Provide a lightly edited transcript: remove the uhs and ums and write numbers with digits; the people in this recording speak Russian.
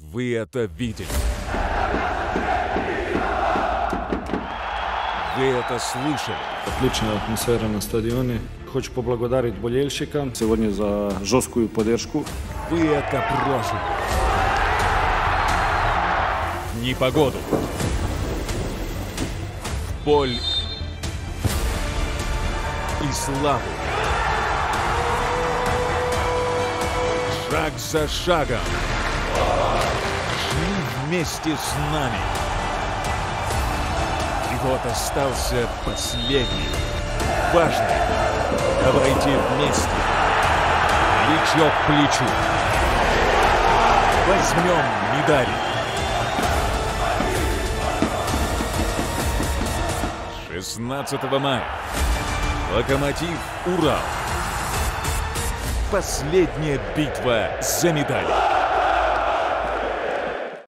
Вы это видели. Вы это слышали. Отличna atmosfera na stadioni. Хочу поблагодарить болельщикам сегодня за жесткую поддержку. Вы это прожили. В непогоду. В боль и славу. Шаг за шагом. Шли вместе с нами. И вот остался последний, важный. Давайте вместе, плечо к плечу. Возьмем медали. 16 мая. Локомотив Урал. Последняя битва за медали.